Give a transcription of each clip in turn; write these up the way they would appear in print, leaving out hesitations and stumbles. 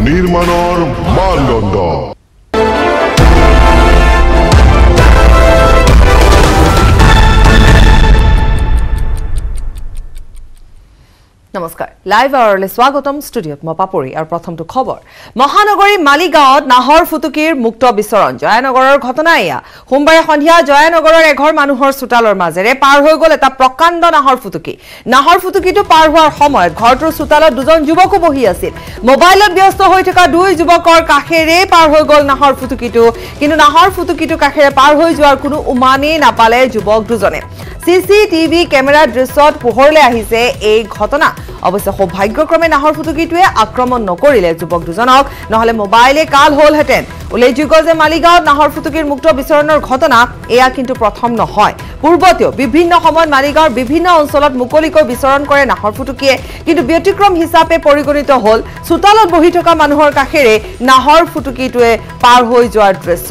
নিৰ্মাণৰ মানদণ্ড। নমস্কাৰ লাইভ আৱাৰলৈ স্বাগতম ষ্টুডিঅ'ত মই পাপৰি আৰু প্ৰথমটো খবৰ মহানগৰী মালিগাঁৱত নাহৰ ফুটুকিৰ মুক্ত বিচৰণ জয়ানগৰৰ ঘটনা এয়া সোমবাৰে সন্ধিয়া জয়ানগৰৰ এঘৰ মানুহৰ চোতালৰ মাজেৰে পাৰ হৈ গ'ল এটা প্ৰকাণ্ড নাহৰ ফুটুকিটো পাৰ হোৱাৰ সময়ত ঘৰটোৰ চোতালত দুজন যুৱকো বহি আছিল মোবাইলত ব্যস্ত হৈ থকা দুই যুৱকৰ কাষেৰে পাৰ হৈ গ'ল নাহৰ ফুটুকিটো কিন্তু নাহৰ ফুটুকিটো কাষেৰে পাৰ হৈ যোৱাৰ কোনো উমানেই নাপালে যুৱক দুজনে চিচিটিভি কেমেৰাৰ দৃশ্যত পোহৰলৈ আহিছে এই ঘটনা অৱশ্যে সৌভাগ্যক্ৰমে নাহৰ ফুটুকিটোৱে আক্ৰমণ নকৰিলে যুৱক দুজনক নহলে মোবাইলে কাল হলহেঁতেন উল্লেখযোগ্য যে মালিগাঁৱত নাহৰ ফুটুকিৰ মুক্ত বিচৰণৰ ঘটনা এয়া কিন্তু প্ৰথম নহয় পূৰ্বতেও বিভিন্ন সময়ত মালিগাঁৱৰ বিভিন্ন অঞ্চলত মুকলিকৈ বিচৰণ কৰে নাহৰ ফুটুকিয়ে কিন্তু ব্যতিক্ৰম হিচাপে পৰিগণিত হল চোতালত বহি থকা মানুহৰ কাষেৰে নাহৰ ফুটুকিটোৱে পাৰ হৈ যোৱাৰ দৃশ্য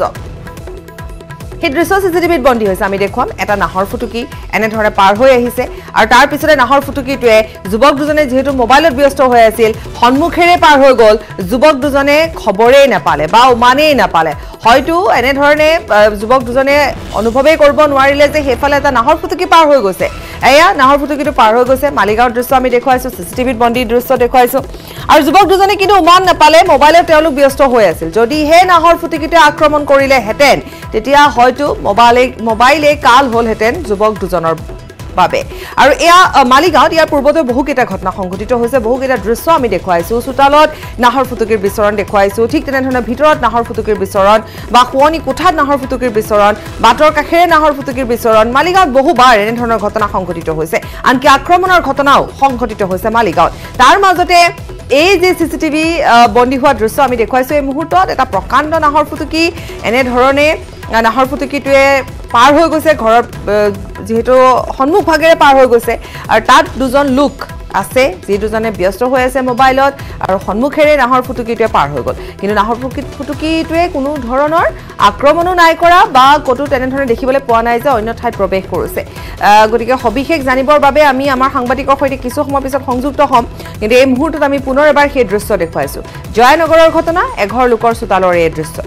সেই দৃশ্য চিচিটিভিত বন্দী হৈছে আমি দেখুৱাম এটা নাহৰ ফুটুকি এনেধৰণে পাৰ হৈ আহিছে আৰু তাৰ পিছতে নাহৰ ফুটুকিটোৱে যুৱক দুজনে যেহেতু মোবাইলত ব্যস্ত হৈ আছিল সন্মুখেৰে পাৰ হৈ গ'ল যুৱক দুজনে খবৰেই নাপালে বা উমানেই নাপালে হয়তো এনেধৰণে যুৱক দুজনে অনুভৱেই কৰিব নোৱাৰিলে যে হেফালে এটা নাহৰ ফুটুকি পাৰ হৈ গৈছে এয়া নাহৰ ফুটুকিটো পাৰ হৈ গৈছে মালিগাঁৱৰ দৃশ্য আমি দেখুৱাইছো চিচিটিভিত বন্দী দৃশ্য দেখুৱাইছো আৰু যুৱক দুজনে কিন্তু উমান নাপালে মোবাইলত তেওঁলোক ব্যস্ত হৈ আছিল যদি হে নাহৰ ফুটুকিটোৱে আক্ৰমণ কৰিলে হেতেন তেতিয়া হয়তো মোবাইলে কাল হলহেঁতেন যুৱক দুজনৰ বাবে আৰু এয়া মালিগাঁৱত ইয়াৰ পূৰ্বতে বহুকেইটা ঘটনা সংঘটিত হৈছে বহুকেইটা দৃশ্য আমি দেখুৱাইছো চোতালত নাহৰ ফুটুকিৰ বিচৰণ দেখুৱাইছো ঠিক তেনেধৰণে ভিতৰত নাহৰ ফুটুকিৰ বিচৰণ বা শুৱনি কোঠাত নাহৰ ফুটুকিৰ বিচৰণ বাটৰ কাষেৰে নাহৰ ফুটুকিৰ বিচৰণ মালিগাঁৱত বহুবাৰ এনেধৰণৰ ঘটনা সংঘটিত হৈছে আনকি আক্ৰমণৰ ঘটনাও সংঘটিত হৈছে মালিগাঁৱত তাৰ মাজতে এই যে চিচিটিভি বন্দী হোৱা দৃশ্য আমি দেখুৱাইছো এই মুহূৰ্তত এটা প্ৰকাণ্ড নাহৰ ফুটুকি এনেধৰণে নাহৰ ফুটুকিটোৱে পাৰ হৈ গৈছে ঘৰৰ যেহেতু সন্মুখ ভাগেৰে পাৰ হৈ গৈছে আৰু তাত দুজন লোক আছে যি দুজনে ব্যস্ত হৈ আছে মোবাইলত আৰু সন্মুখেৰে নাহৰ ফুটুকিটোৱে পাৰ হৈ গ'ল কিন্তু নাহৰ ফুটুকিটোৱে কোনো ধৰণৰ আক্ৰমণো নাই কৰা বা ক'তো তেনেধৰণে দেখিবলৈ পোৱা নাই যে অন্য ঠাইত প্ৰৱেশ কৰিছে গতিকে সবিশেষ জানিবৰ বাবে আমি আমাৰ সাংবাদিকৰ সৈতে কিছু সময় পিছত সংযুক্ত হ'ম কিন্তু এই মুহূৰ্তত আমি পুনৰ এবাৰ সেই দৃশ্য দেখুৱাইছো জয়ানগৰৰ ঘটনা এঘৰ লোকৰ চোতালৰ এই দৃশ্য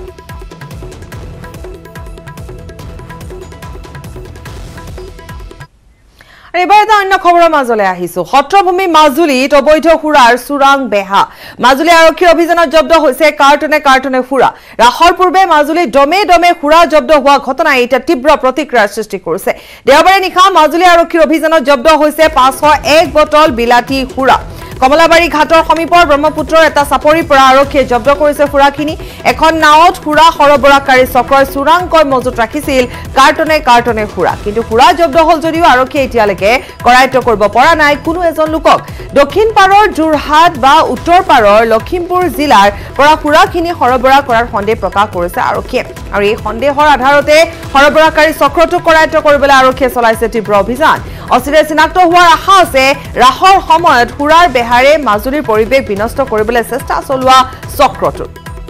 এবাৰ এটা অন্য খবৰৰ মাজলৈ আহিছো সত্ৰভূমি মাজুলীত অবৈধ সুৰাৰ চোৰাং বেহা মাজুলী আৰক্ষীৰ অভিযানত জব্দ হৈছে কাৰ্টনে সুৰা ৰাসৰ পূৰ্বে মাজুলী দমে সুৰা জব্দ হোৱা ঘটনাই এতিয়া তীব্ৰ প্ৰতিক্ৰিয়াৰ সৃষ্টি কৰিছে দেওবাৰে নিশা মাজুলী আৰক্ষীৰ অভিযানত জব্দ হৈছে 501 বটল বিলাতী সুৰা কমলাবাৰী ঘাটৰ সমীপৰ ব্ৰহ্মপুত্ৰৰ এটা চাপৰিৰ পৰা আৰক্ষীয়ে জব্দ কৰিছে সুৰাখিনি এখন নাওত সুৰা সৰবৰাহকাৰী চক্ৰই চোৰাংকৈ মজুত ৰাখিছিল কাৰ্টনে সুৰা কিন্তু সুৰা জব্দ হল যদিও আৰক্ষীয়ে এতিয়ালৈকে কৰায়ত্ব কৰিব পৰা নাই কোনো এজন লোকক দক্ষিণ পাৰৰ যোৰহাট বা উত্তৰ পাৰৰ লখিমপুৰ জিলাৰ পৰা সুৰাখিনি সৰবৰাহ কৰাৰ সন্দেহ প্ৰকাশ কৰিছে আৰক্ষীয়ে আৰু এই সন্দেহৰ আধাৰতে সৰবৰাহকাৰী চক্ৰটোক কৰায়ত্ব কৰিবলৈ আৰক্ষীয়ে চলাইছে তীব্ৰ অভিযান অচিৰে চিনাক্ত হোৱাৰ আশা আছে ৰাসৰ সময়ত সুৰাৰ বেহাৰে মাজুলীৰ পৰিৱেশ বিনষ্ট কৰিবলৈ চেষ্টা চলোৱা চক্ৰটো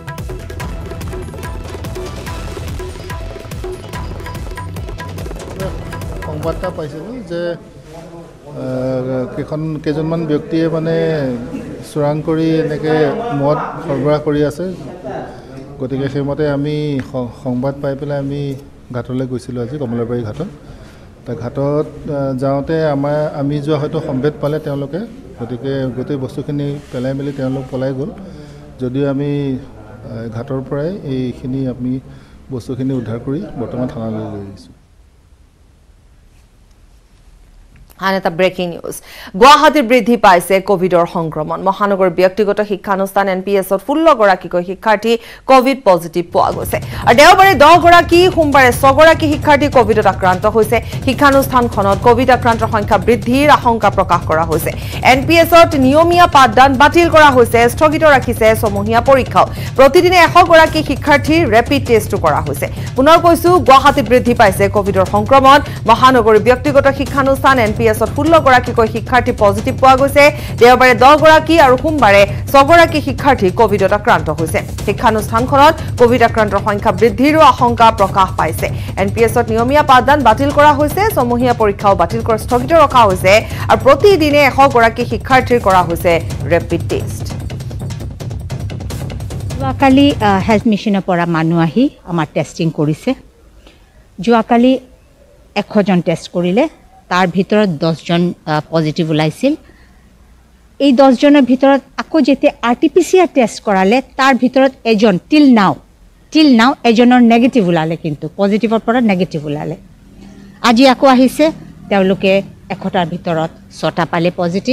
সংবাদটা পাইছিলোঁ যে কেইজনমান ব্যক্তিয়ে মানে চোৰাং কৰি এনেকৈ মদ সৰবৰাহ কৰি আছে গতিকে সেইমতে আমি সংবাদ পাই পেলাই আমি ঘাটলৈ গৈছিলোঁ আজি কমলাবাৰী ঘাটত ঘাটত যাওঁতে আমি যোৱা হয়তো সম্ভেদ পালে তেওঁলোকে গতিকে গোটেই বস্তুখিনি পেলাই মেলি তেওঁলোক পলাই গ'ল যদিও আমি ঘাটৰ পৰাই এইখিনি আমি বস্তুখিনি উদ্ধাৰ কৰি বৰ্তমান থানালৈ লৈ আহিছোঁ আন এটা ব্ৰেকিং নিউজ গুৱাহাটীত বৃদ্ধি পাইছে কোভিডৰ সংক্ৰমণ মহানগৰ ব্যক্তিগত শিক্ষানুষ্ঠান এনপিএছত 16 গৰাকীকৈ শিক্ষাৰ্থী কোভিড পজিটিভ পোৱা গৈছে আৰু দেওবাৰে 10 গৰাকী সোমবাৰে 6 গৰাকী শিক্ষাৰ্থী কোভিডত আক্ৰান্ত হৈছে শিক্ষানুষ্ঠানখনত কোভিড আক্ৰান্তৰ সংখ্যা বৃদ্ধিৰ আশংকা প্ৰকাশ কৰা হৈছে এনপিএছত নিয়মীয়া পাঠদান বাতিল কৰা হৈছে স্থগিত ৰাখিছে সমহীয়া পৰীক্ষাও প্ৰতিদিনে 100 গৰাকী শিক্ষাৰ্থীৰ ৰেপিড টেষ্টটো কৰা হৈছে পুনৰ কৈছো গুৱাহাটীত বৃদ্ধি পাইছে কোভিডৰ সংক্ৰমণ মহানগৰ ব্যক্তিগত শিক্ষানুষ্ঠান এনপিএছত 16 গৰাকীকৈ শিক্ষাৰ্থী পজিটিভ পোৱা গৈছে দেওবাৰে 10 গৰাকী আৰু সোমবাৰে 6 গৰাকী শিক্ষাৰ্থী কোভিডত আক্ৰান্ত হৈছে শিক্ষানুষ্ঠানখনত কোভিড আক্ৰান্তৰ সংখ্যা বৃদ্ধিৰ আশংকা প্ৰকাশ পাইছে এনপিএছত নিয়মীয়া পাঠদান বাতিল কৰা হৈছে সমহীয়া পৰীক্ষাও বাতিল কৰা স্থগিত ৰখা হৈছে আৰু প্ৰতিদিনে 100 গৰাকী শিক্ষাৰ্থীৰ কৰা হৈছে ৰেপিড টেষ্ট যোৱাকালি হেল্থ মিছনৰ পৰা মানুহ আহি আমাৰ টেষ্টিং কৰিছে। যোৱাকালি 100জন টেষ্ট কৰিলে, তাৰ ভিতৰত 10জন পজিটিভ ওলাইছিল। এই 10জনৰ ভিতৰত আকৌ যেতিয়া RT-PCR টেষ্ট কৰালে তাৰ ভিতৰত এজন টিল নাও এজনৰ নেগেটিভ ওলালে, কিন্তু পজিটিভৰ পৰা নেগেটিভ ওলালে। আজি আকৌ আহিছে, তেওঁলোকে 100টাৰ ভিতৰত 6টা পালে পজিটিভ।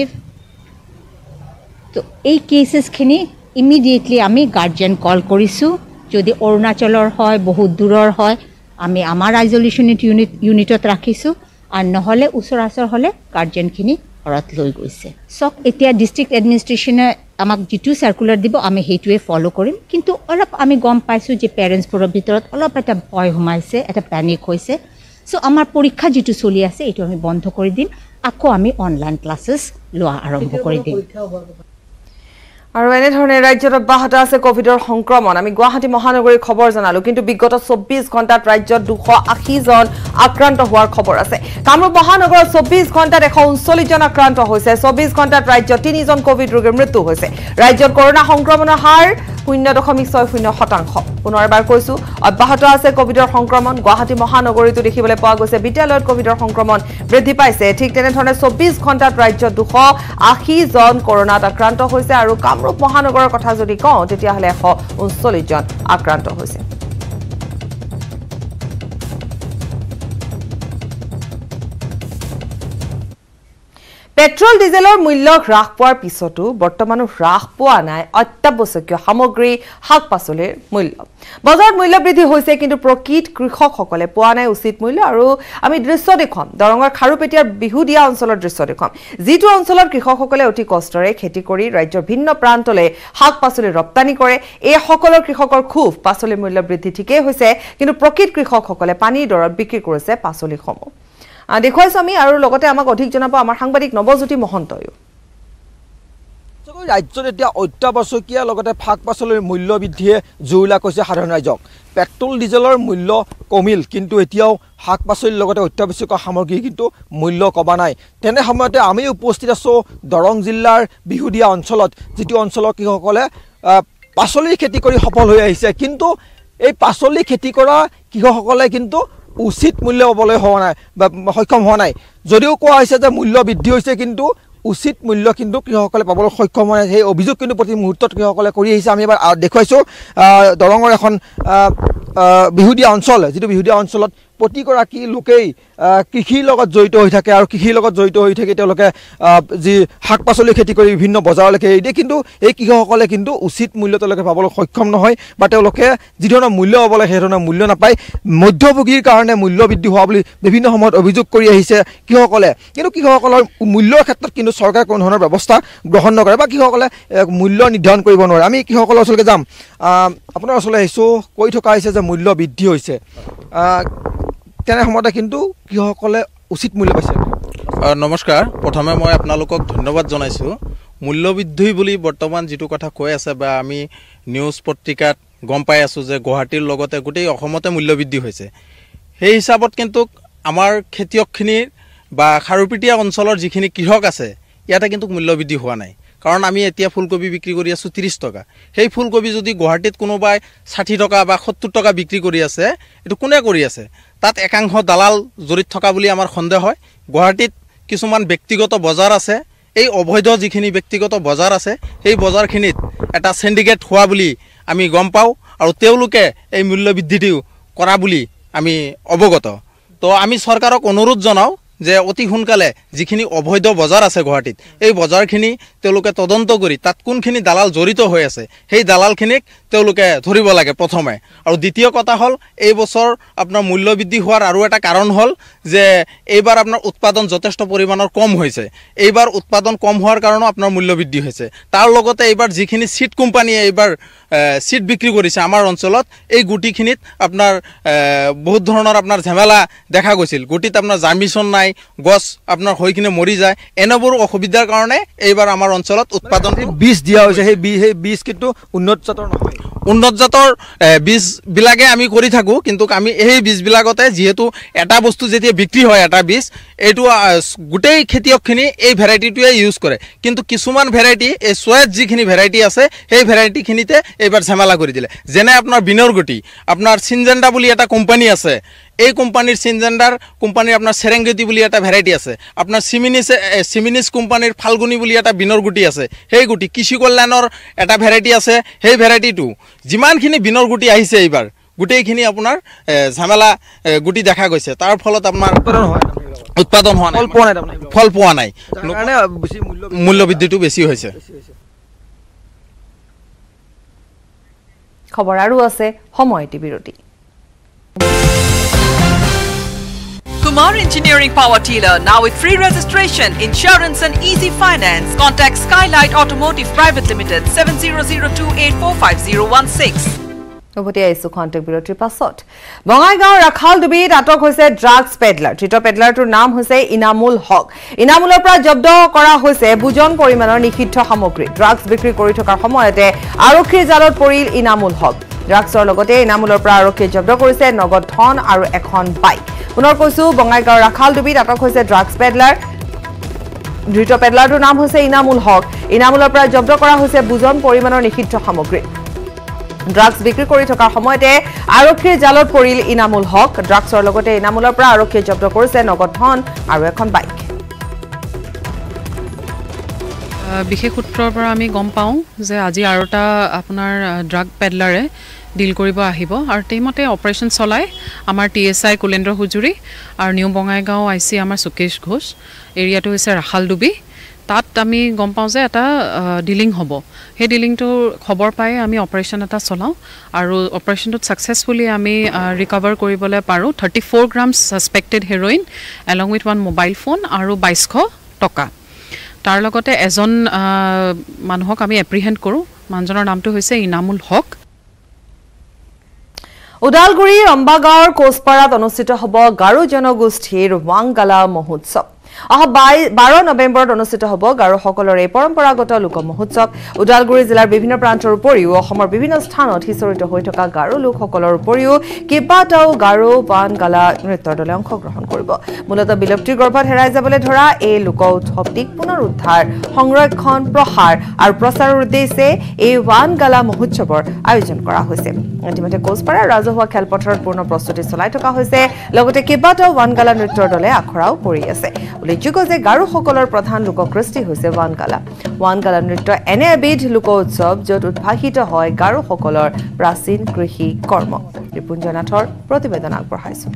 তো এই কেছেছখিনি ইমিডিয়েটলি আমি গাৰ্জিয়ান কল কৰিছোঁ। যদি অৰুণাচলৰ হয়, বহুত দূৰৰ হয়, আমি আমাৰ আইজলেশ্যন ইউনিটত ৰাখিছোঁ, আৰু নহ'লে ওচৰ হ'লে গাৰ্জিয়ানখিনি ঘৰত লৈ গৈছে। চক এতিয়া ডিষ্ট্ৰিক্ট এডমিনিষ্ট্ৰেশ্যনে আমাক যিটো চাৰ্কুলাৰ দিব আমি সেইটোৱে ফ'ল' কৰিম। কিন্তু অলপ আমি গম পাইছোঁ যে পেৰেণ্টছবোৰৰ ভিতৰত অলপ এটা ভয় সোমাইছে, এটা পেনিক হৈছে। চ' আমাৰ পৰীক্ষা যিটো চলি আছে এইটো আমি বন্ধ কৰি দিম, আকৌ আমি অনলাইন ক্লাছেছ লোৱা আৰম্ভ কৰি দিম। আৰু এনেধৰণে ৰাজ্যত অব্যাহত আছে কোভিডৰ সংক্ৰমণ। আমি গুৱাহাটী মহানগৰীৰ খবৰ জনালো, কিন্তু বিগত 24 ঘণ্টাত ৰাজ্যত 280জন আক্ৰান্ত হোৱাৰ খবৰ আছে। কামৰূপ মহানগৰত 24 ঘণ্টাত 139জন আক্ৰান্ত হৈছে। 24 ঘণ্টাত ৰাজ্যত 3জন কোভিড ৰোগীৰ মৃত্যু হৈছে। ৰাজ্যত কৰোনা সংক্ৰমণৰ হাৰ 0.60%। পুনৰ এবাৰ কৈছো, অব্যাহত আছে কোভিডৰ সংক্ৰমণ। গুৱাহাটী মহানগৰীতো দেখিবলৈ পোৱা গৈছে বিদ্যালয়ত কোভিডৰ সংক্ৰমণ বৃদ্ধি পাইছে। ঠিক তেনেধৰণে 24 ঘণ্টাত ৰাজ্যত 280জন কৰোনাত আক্ৰান্ত হৈছে। আৰু কামৰূপ মহানগৰৰ কথা যদি কওঁ তেতিয়াহ'লে 139জন আক্ৰান্ত হৈছে। পেট্ৰল ডিজেলৰ মূল্য হ্ৰাস পোৱাৰ পিছতো বৰ্তমানো হ্ৰাস পোৱা নাই অত্যাৱশ্যকীয় সামগ্ৰী, শাক পাচলিৰ মূল্য। বজাৰত মূল্য বৃদ্ধি হৈছে, কিন্তু প্ৰকৃত কৃষকসকলে পোৱা নাই উচিত মূল্য। আৰু আমি দৃশ্য দেখুৱাম, দৰঙৰ খাৰুপেটীয়াৰ বিহুদিয়া অঞ্চলৰ দৃশ্য দেখুৱাম, যিটো অঞ্চলত কৃষকসকলে অতি কষ্টৰে খেতি কৰি ৰাজ্যৰ ভিন্ন প্ৰান্তলৈ শাক পাচলি ৰপ্তানি কৰে। এইসকলৰ কৃষকৰ ক্ষোভ, পাচলিৰ মূল্য বৃদ্ধি ঠিকেই হৈছে, কিন্তু প্ৰকৃত কৃষকসকলে পানীৰ দৰত বিক্ৰী কৰিছে পাচলিসমূহ। দেখুৱাইছো আমি, আৰু লগতে আমাক অধিক জনাব আমাৰ সাংবাদিক নৱজ্যোতি মহন্তয়ো। ৰাজ্যত এতিয়া অত্যাৱশ্যকীয় লগতে শাক পাচলিৰ মূল্য বৃদ্ধিয়ে জুৰুলা কৰিছে সাধাৰণ ৰাইজক। পেট্ৰল ডিজেলৰ মূল্য কমিল, কিন্তু এতিয়াও শাক পাচলিৰ লগতে অত্যাৱশ্যকীয় সামগ্ৰী কিন্তু মূল্য কমা নাই। তেনে সময়তে আমি উপস্থিত আছোঁ দৰং জিলাৰ বিহুদিয়া অঞ্চলত, যিটো অঞ্চলৰ কৃষকসকলে পাচলিৰ খেতি কৰি সফল হৈ আহিছে। কিন্তু এই পাচলি খেতি কৰা কৃষকসকলে কিন্তু উচিত মূল্য পাবলৈ সক্ষম হোৱা নাই। যদিও কোৱা হৈছে যে মূল্য বৃদ্ধি হৈছে, কিন্তু উচিত মূল্য কিন্তু কৃষকসকলে পাবলৈ সক্ষম হোৱা নাই। সেই অভিযোগ কিন্তু প্ৰতি মুহূৰ্তত কৃষকসকলে কৰি আহিছে। আমি এবাৰ দেখুৱাইছোঁ দৰঙৰ এখন বিহুদিয়া অঞ্চল, যিটো বিহুদিয়া অঞ্চলত প্ৰতিগৰাকী লোকেই কৃষিৰ লগত জড়িত হৈ থাকে, আৰু কৃষিৰ লগত জড়িত হৈ থাকি তেওঁলোকে যি শাক পাচলি খেতি কৰি বিভিন্ন বজাৰলৈকে এৰি দিয়ে। কিন্তু এই কৃষকসকলে কিন্তু উচিত মূল্য তেওঁলোকে পাবলৈ সক্ষম নহয়, বা তেওঁলোকে যি ধৰণৰ মূল্য পাব লাগে সেই ধৰণৰ মূল্য নাপায়। মধ্যভোগীৰ কাৰণে মূল্য বৃদ্ধি হোৱা বুলি বিভিন্ন সময়ত অভিযোগ কৰি আহিছে কৃষকসকলে। কিন্তু কৃষকসকলৰ মূল্যৰ ক্ষেত্ৰত কিন্তু চৰকাৰে কোনো ধৰণৰ ব্যৱস্থা গ্ৰহণ নকৰে, বা কৃষকসকলে মূল্য নিৰ্ধাৰণ কৰিব নোৱাৰে। আমি কৃষকসকলৰ ওচৰলৈ যাম। আপোনাৰ ওচৰলৈ আহিছোঁ, কৈ থকা হৈছে যে মূল্য বৃদ্ধি হৈছে, তেনে সময়তে কিন্তু কৃষকসকলে উচিত মূল্য পাইছে। নমস্কাৰ, প্ৰথমে মই আপোনালোকক ধন্যবাদ জনাইছোঁ। মূল্যবৃদ্ধি বুলি বৰ্তমান যিটো কথা কৈ আছে, বা আমি নিউজ পত্ৰিকাত গম পাই আছোঁ যে গুৱাহাটীৰ লগতে গোটেই অসমতে মূল্যবৃদ্ধি হৈছে। সেই হিচাপত কিন্তু আমাৰ খেতিয়কখিনিৰ বা খাৰুপেটীয়া অঞ্চলৰ যিখিনি কৃষক আছে, ইয়াতে কিন্তু মূল্যবৃদ্ধি হোৱা নাই। কাৰণ আমি এতিয়া ফুলকবি বিক্ৰী কৰি আছোঁ 30 টকা। সেই ফুলকবি যদি গুৱাহাটীত কোনোবাই 60 টকা বা 70 টকা বিক্ৰী কৰি আছে, এইটো কোনে কৰি আছে? তাত একাংশ দালাল জড়িত থকা বুলি আমাৰ সন্দেহ হয়। গুৱাহাটীত কিছুমান ব্যক্তিগত বজাৰ আছে, এই অবৈধ যিখিনি ব্যক্তিগত বজাৰ আছে, সেই বজাৰখিনিত এটা সিন্ডিকেট হোৱা বুলি আমি গম পাওঁ, আৰু তেওঁলোকে এই মূল্যবৃদ্ধিটো কৰা বুলি আমি অৱগত। তো আমি চৰকাৰক অনুৰোধ জনাওঁ যে অতি সোনকালে যিখিনি অবৈধ বজাৰ আছে গুৱাহাটীত, এই বজাৰখিনি তেওঁলোকে তদন্ত কৰি তাত কোনখিনি দালাল জড়িত হৈ আছে সেই দালালখিনিক তেওঁলোকে ধৰিব লাগে প্ৰথমে। আৰু দ্বিতীয় কথা হ'ল, এই বছৰ আপোনাৰ মূল্য বৃদ্ধি হোৱাৰ আৰু এটা কাৰণ হ'ল যে এইবাৰ আপোনাৰ উৎপাদন যথেষ্ট পৰিমাণৰ কম হৈছে। এইবাৰ উৎপাদন কম হোৱাৰ কাৰণেও আপোনাৰ মূল্য বৃদ্ধি হৈছে। তাৰ লগতে এইবাৰ যিখিনি চিট কোম্পানীয়ে এইবাৰ চিট বিক্ৰী কৰিছে আমাৰ অঞ্চলত, এই গুটিখিনিত আপোনাৰ বহুত ধৰণৰ আপোনাৰ ঝামেলা দেখা গৈছিল। গুটিত আপোনাৰ জাৰ্মিশ্যন নাই, নাই, গছ আপোনাৰ হৈ কিনে মৰি যায়, এনেবোৰ অসুবিধাৰ কাৰণে এইবাৰ আমাৰ অঞ্চলত উৎপাদন বীজ দিয়া হৈছে, সেই বীজ কিন্তু উন্নত জাতৰ নহয়। উন্নত জাতৰ বীজবিলাকে আমি কৰি থাকোঁ, কিন্তু আমি এই বীজবিলাকতে যিহেতু এটা বস্তু যেতিয়া বিক্ৰী হয় এটা বীজ, এইটো গোটেই খেতিয়কখিনি এই ভেৰাইটিটোৱে ইউজ কৰে, কিন্তু কিছুমান ভেৰাইটি এই চয়েত যিখিনি ভেৰাইটি আছে সেই ভেৰাইটিখিনিতে এইবাৰ ঝামেলা কৰি দিলে। যেনে আপোনাৰ বিনৰগুটি, আপোনাৰ চিনজেণ্ডা বুলি এটা কোম্পানী আছে, এই কোম্পানীৰ চিনজেণ্ডাৰ কোম্পানীৰ আপোনাৰ চেৰেংগেটি বুলি এটা ভেৰাইটি আছে, আপোনাৰ চিমিনিছ কোম্পানীৰ ফাল্গুনি বুলি এটা বিনৰ গুটি আছে, সেই গুটি কৃষি কল্যাণৰ এটা ভেৰাইটি আছে, সেই ভেৰাইটিটো যিমানখিনি বিনৰ গুটি আহিছে এইবাৰ গোটেইখিনি আপোনাৰ ঝামেলা গুটি দেখা গৈছে, তাৰ ফলত আপোনাৰ উৎপাদন হোৱা নাই, ফল পোৱা নাই, মূল্য বৃদ্ধিটো বেছি হৈছে। খবৰ আৰু আছে, সময় এটি বিৰতি। Kumar Engineering Power Tiller, now with free registration, insurance and easy finance. Contact Skylight Automotive Private Limited, 7002845016. উভতি আহিছো খন্তেক বিৰতিৰ পাছত। বঙাইগাঁৱৰ ৰাখালডুবিত আটক হৈছে ড্ৰাগছ পেডলাৰ। ধৃত পেডলাৰটোৰ নাম হৈছে ইনামুল হক। ইনামুলৰ পৰা জব্দ কৰা হৈছে বুজন পৰিমাণৰ নিষিদ্ধ সামগ্ৰী। ড্ৰাগছ বিক্ৰী কৰি থকাৰ সময়তে আৰক্ষীৰ জালত পৰিল ইনামুল হক। ড্ৰাগছৰ লগতে ইনামুলৰ পৰা আৰক্ষীয়ে জব্দ কৰিছে নগদ ধন আৰু এখন বাইক। পুনৰ কৈছো, বঙাইগাঁৱৰ ৰাখালডুবিত আটক হৈছে ড্ৰাগছ পেডলাৰ। ধৃত পেডলাৰটোৰ নাম হৈছে ইনামুল হক। ইনামুলৰ পৰা জব্দ কৰা হৈছে বুজন পৰিমাণৰ নিষিদ্ধ সামগ্ৰী। ড্ৰাগছ বিক্ৰী কৰি থকাৰ সময়তে আৰক্ষীৰ জালত পৰিল ইনামুল হক। ড্ৰাগছৰ লগতে ইনামুলৰ পৰা আৰক্ষীয়ে জব্দ কৰিছে নগদ ধন আৰু এখন বাইক। বিশেষ সূত্ৰৰ পৰা আমি গম পাওঁ যে আজি আৰু এটা আপোনাৰ ড্ৰাগ পেডলাৰে ডিল কৰিব আহিব, আৰু সেইমতে অপাৰেশ্যন চলাই আমাৰ TSI কুলেন্দ্ৰ হুজুৰি আৰু নিউ বঙাইগাঁও IC আমাৰ সুকেশ ঘোষ, এৰিয়াটো হৈছে ৰাখালডুবি। তাত আমি গম পাওঁ যে এটা ডিলিং হ'ব। সেই ডিলিংটোৰ খবৰ পাই আমি অপাৰেশ্যন এটা চলাওঁ, আৰু অপাৰেশ্যনটোত ছাকচেছফুলি আমি ৰিকভাৰ কৰিবলৈ পাৰোঁ 34 gram suspected heroin along with 1 mobile phone আৰু 2200 টকা। তাৰ লগতে এজন মানুহক আমি এপ্ৰিহেণ্ড কৰোঁ। মানুহজনৰ নামটো হৈছে ইনামুল হক। ওদালগুৰিৰ অম্বাগাঁৱৰ কোচপাৰাত অনুষ্ঠিত হ'ব গাৰো জনগোষ্ঠীৰ ৱাংগালা মহোৎসৱ। অহা 12 নৱেম্বৰত অনুষ্ঠিত হ'ব গাৰোসকলৰ এই পৰম্পৰাগত লোক মহোৎসৱ। ওদালগুৰি জিলাৰ বিভিন্ন প্ৰান্তৰ উপৰিও অসমৰ বিভিন্ন স্থানত সিঁচৰিত হৈ থকা গাৰো লোকসকলৰ উপৰিও কেইবাটাও গাৰো ৱাংগালা নৃত্যৰ দলে অংশগ্ৰহণ কৰিব। মূলতঃ বিলুপ্তিৰ গৰ্ভত হেৰাই যাবলৈ ধৰা এই লোক উৎসৱটিক পুনৰ উদ্ধাৰ, সংৰক্ষণ, প্ৰসাৰ আৰু প্ৰচাৰৰ উদ্দেশ্যে এই ৱাংগালা মহোৎসৱৰ আয়োজন কৰা হৈছে। ইতিমধ্যে কোচপাৰাৰ ৰাজহুৱা খেলপথাৰত পূৰ্ণ প্ৰস্তুতি চলাই থকা হৈছে, লগতে কেইবাটাও ৱাংগালা নৃত্যৰ দলে আখৰাও কৰি আছে। উল্লেখযোগ্য যে গাৰোসকলৰ প্ৰধান লোককৃষ্টি হৈছে ৱাংগালা। ৱাংগালা নৃত্য এনে এবিধ লোক উৎসৱ য'ত উদ্ভাসিত হয় গাৰোসকলৰ প্ৰাচীন কৃষি কৰ্ম। ৰিপুঞ্জনাথৰ প্ৰতিবেদন আগবঢ়াইছো।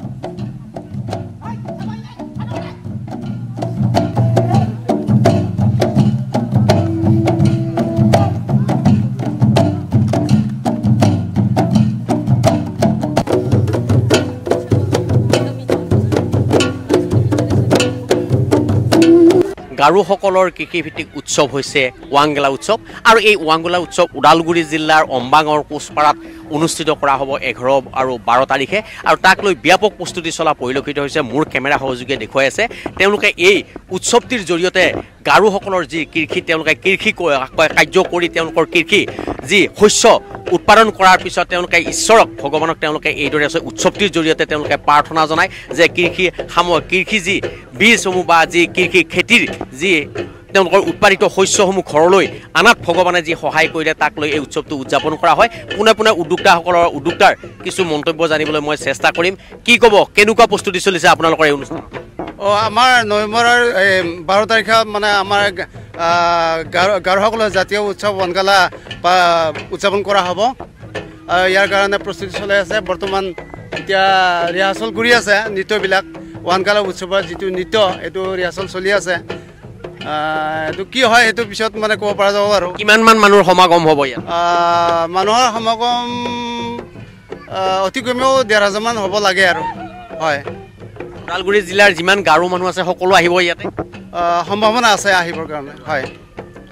গাৰোসকলৰ কৃষিভিত্তিক উৎসৱ হৈছে ৱাংগালা উৎসৱ, আৰু এই ৱাংগালা উৎসৱ ওদালগুৰি জিলাৰ অম্বাগাঁৱৰ কোচপাৰাত অনুষ্ঠিত কৰা হ'ব 11 আৰু 12 তাৰিখে, আৰু তাক লৈ ব্যাপক প্ৰস্তুতি চলা পৰিলক্ষিত হৈছে। মোৰ কেমেৰা সহযোগীয়ে দেখুৱাই আছে তেওঁলোকে এই উৎসৱটিৰ জৰিয়তে গাৰোসকলৰ যি কৃষি, তেওঁলোকে কৃষি কাৰ্য কৰি তেওঁলোকৰ কৃষি যি শস্য উৎপাদন কৰাৰ পিছত তেওঁলোকে ঈশ্বৰক ভগৱানক তেওঁলোকে এইদৰে উৎসৱটিৰ জৰিয়তে তেওঁলোকে প্ৰাৰ্থনা জনায় যে কৃষি যি বীজসমূহ বা যি কৃষি খেতিৰ যি তেওঁলোকৰ উৎপাদিত শস্যসমূহ ঘৰলৈ আনাত ভগৱানে যি সহায় কৰিলে তাক লৈ এই উৎসৱটো উদযাপন কৰা হয়। পোনে পোনে উদ্যোক্তাৰ কিছু মন্তব্য জানিবলৈ মই চেষ্টা কৰিম। কি ক'ব, কেনেকুৱা প্ৰস্তুতি চলিছে আপোনালোকৰ এই অনুষ্ঠান? আমাৰ নৱেম্বৰৰ 12 তাৰিখে মানে আমাৰ গাৰোসকলৰ জাতীয় উৎসৱ ৱাংগালা উদযাপন কৰা হ'ব। ইয়াৰ কাৰণে প্ৰস্তুতি চলাই আছে। বৰ্তমান এতিয়া ৰিহাৰ্চল কৰি আছে নৃত্যবিলাক। ৱাংগালা উৎসৱৰ যিটো নৃত্য এইটো ৰিহাৰ্চল চলি আছে। এইটো কি হয় সেইটো পিছত মানে ক'ব পৰা যাব। আৰু কিমানমান মানুহৰ সমাগম হ'ব ইয়াত? মানুহৰ সমাগম অতি কমেও 1,500 মান হ'ব লাগে আৰু। হয়, ওদালগুৰি জিলাৰ যিমান গাৰো মানুহ আছে সকলো আহিব ইয়াতে? সম্ভাৱনা আছে আহিবৰ কাৰণে। হয়,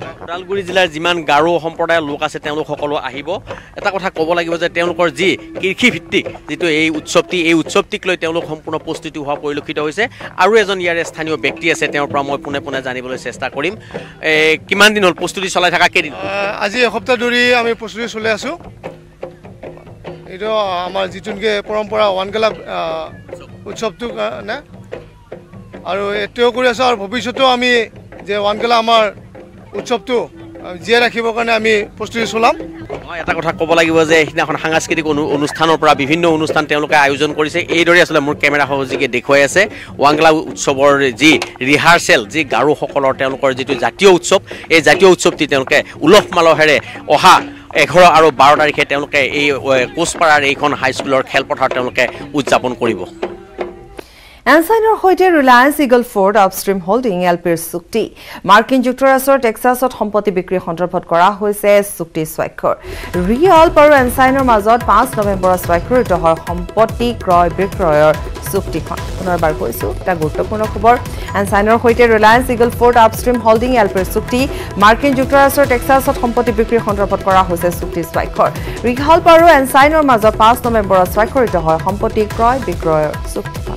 ওদালগুৰি জিলাৰ যিমান গাৰো সম্প্ৰদায়ৰ লোক আছে তেওঁলোক সকলো আহিব এটা কথা ক'ব লাগিব যে তেওঁলোকৰ যি কৃষিভিত্তিক যিটো এই উৎসৱটিক লৈ তেওঁলোক সম্পূৰ্ণ প্ৰস্তুতি হোৱা পৰিলক্ষিত হৈছে আৰু এজন ইয়াৰে স্থানীয় ব্যক্তি আছে তেওঁৰ পৰা মই পোনে জানিবলৈ চেষ্টা কৰিম কিমান দিন হ'ল প্ৰস্তুতি চলাই থকা কেইদিন আজি এসপ্তাহ ধৰি আমি প্ৰস্তুতি চলাই আছোঁ এইটো আমাৰ যিটো নেকি পৰম্পৰা ওৱানগেলা উৎসৱটো কাৰণে আৰু এতিয়াও কৰি আছোঁ আৰু ভৱিষ্যতেও আমি যে ওৱানগেলা আমাৰ উৎসৱটো জীয়াই ৰাখিবৰ কাৰণে আমি প্ৰস্তুতি চলাম এটা কথা ক'ব লাগিব যে সেইদিনাখন সাংস্কৃতিক অনুষ্ঠানৰ পৰা বিভিন্ন অনুষ্ঠান তেওঁলোকে আয়োজন কৰিছে এইদৰে আচলতে মোৰ কেমেৰা সহযোগীয়ে দেখুৱাই আছে ওৱাংগলা উৎসৱৰ যি ৰিহাৰ্চেল যি গাৰোসকলৰ তেওঁলোকৰ যিটো জাতীয় উৎসৱ এই জাতীয় উৎসৱটি তেওঁলোকে উলহ মালহেৰে অহা 11 আৰু 12 তাৰিখে তেওঁলোকে এই কোচপাৰাৰ এইখন হাইস্কুলৰ খেলপথাৰত তেওঁলোকে উদযাপন কৰিব এনচাইনৰ সৈতে Reliance Eagle Ford upstream holding এলপিৰ চুক্তি মাৰ্কিন যুক্তৰাষ্ট্ৰৰ টেক্সাছত সম্পত্তি বিক্ৰী সন্দৰ্ভত কৰা হৈছে চুক্তি স্বাক্ষৰ ৰিয়েল্প আৰু এনচাইনৰ মাজত 5 নৱেম্বৰত স্বাক্ষৰিত হয় সম্পত্তি ক্ৰয় বিক্ৰয়ৰ চুক্তিখন পুনৰবাৰ কৈছো এটা গুৰুত্বপূৰ্ণ খবৰ এনচাইনৰ সৈতে Reliance Eagle Ford upstream holding এলপিৰ চুক্তি মাৰ্কিন যুক্তৰাষ্ট্ৰৰ টেক্সাছত সম্পত্তি বিক্ৰী সন্দৰ্ভত কৰা হৈছে চুক্তি স্বাক্ষৰ ৰিয়েল্প আৰু এনচাইনৰ মাজত 5 নৱেম্বৰত স্বাক্ষৰিত হয় সম্পত্তি ক্ৰয় বিক্ৰয়ৰ চুক্তিখন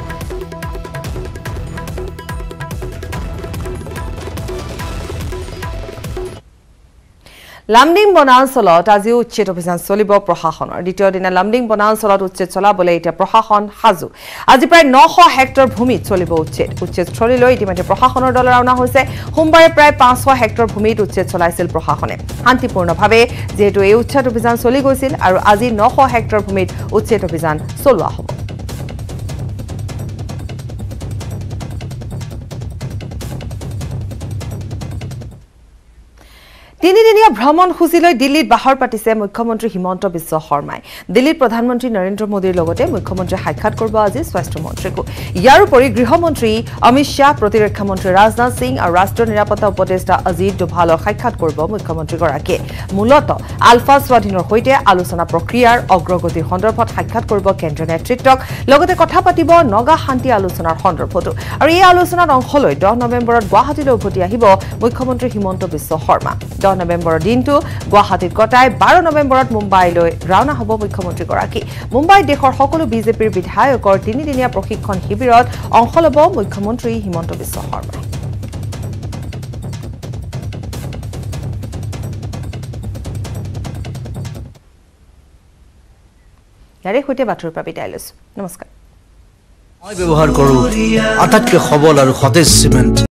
লামডিং বনাঞ্চলত আজি উচ্ছেদ অভিযান চলিব প্ৰশাসনৰ দ্বিতীয় দিনা লামডিং বনাঞ্চলত উচ্ছেদ চলাবলৈ এতিয়া প্ৰশাসন সাজু আজি প্ৰায় 900 হেক্টৰ ভূমিত চলিব উচ্ছেদস্থলীলৈ ইতিমধ্যে প্ৰশাসনৰ দল ৰাওনা হৈছে সোমবাৰে প্ৰায় 500 হেক্টৰ ভূমিত উচ্ছেদ চলাইছিল প্ৰশাসনে শান্তিপূৰ্ণভাৱে যেহেতু এই উচ্ছেদ অভিযান চলি গৈছিল আৰু আজি 900 হেক্টৰ ভূমিত উচ্ছেদ অভিযান চলোৱা হ'ব তিনিদিনীয়া ভ্ৰমণসূচীলৈ দিল্লীত বাহৰ পাতিছে মুখ্যমন্ত্ৰী হিমন্ত বিশ্ব শৰ্মাই দিল্লীত প্ৰধানমন্ত্ৰী নৰেন্দ্ৰ মোদীৰ লগতে মুখ্যমন্ত্ৰী সাক্ষাৎ কৰিব আজি স্বাস্থ্য মন্ত্ৰীকো ইয়াৰ উপৰি গৃহমন্ত্ৰী অমিত শ্বাহ প্ৰতিৰক্ষা মন্ত্ৰী ৰাজনাথ সিং আৰু ৰাষ্ট্ৰীয় নিৰাপত্তা উপদেষ্টা অজিত ডোভালক সাক্ষাৎ কৰিব মুখ্যমন্ত্ৰীগৰাকীয়ে মূলতঃ আলফা স্বাধীনৰ সৈতে আলোচনা প্ৰক্ৰিয়াৰ অগ্ৰগতিৰ সন্দৰ্ভত সাক্ষাৎ কৰিব কেন্দ্ৰীয় নেতৃত্বক লগতে কথা পাতিব নগা শান্তি আলোচনাৰ সন্দৰ্ভতো আৰু এই আলোচনাৰ অংশ লৈ 10 নৱেম্বৰত গুৱাহাটীলৈ উভতি আহিব মুখ্যমন্ত্ৰী হিমন্ত বিশ্ব শৰ্মা 10 নৱেম্বৰৰ দিনটো গুৱাহাটীত কটাই 12 নৱেম্বৰত মুম্বাইলৈ ৰাওনা হ'ব মুখ্যমন্ত্ৰীগৰাকী মুম্বাইত দেশৰ সকলো বিজেপিৰ বিধায়কৰ তিনিদিনীয়া প্ৰশিক্ষণ শিবিৰত অংশ ল'ব মুখ্যমন্ত্ৰী হিমন্ত বিশ্ব শৰ্মাই ইয়াৰে সৈতে বাতৰিৰ পৰা বিদায় লৈছো নমস্কাৰ মই ব্যৱহাৰ কৰোঁ আটাইতকৈ সবল আৰু সতেজ চিমেণ্ট